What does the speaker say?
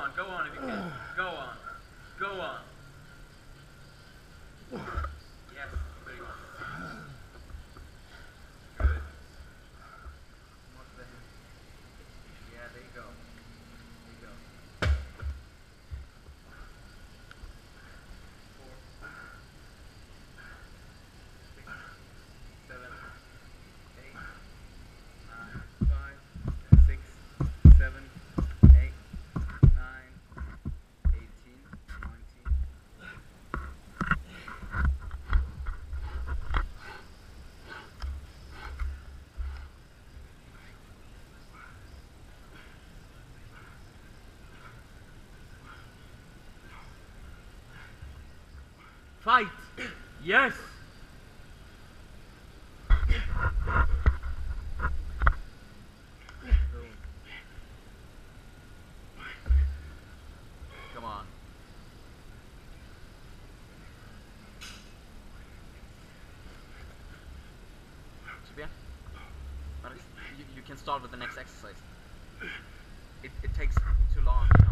Go on if you can. Go on. Go on. Yes, pretty much. Good. More to the hand. Yeah, there you go. There you go. 4, 6, 7, 8, 9, 5, 6, 7, 8, 9, 18, 19. Fight! Yes! Come on. Sophia? You can start with the next exercise. It takes too long, you know?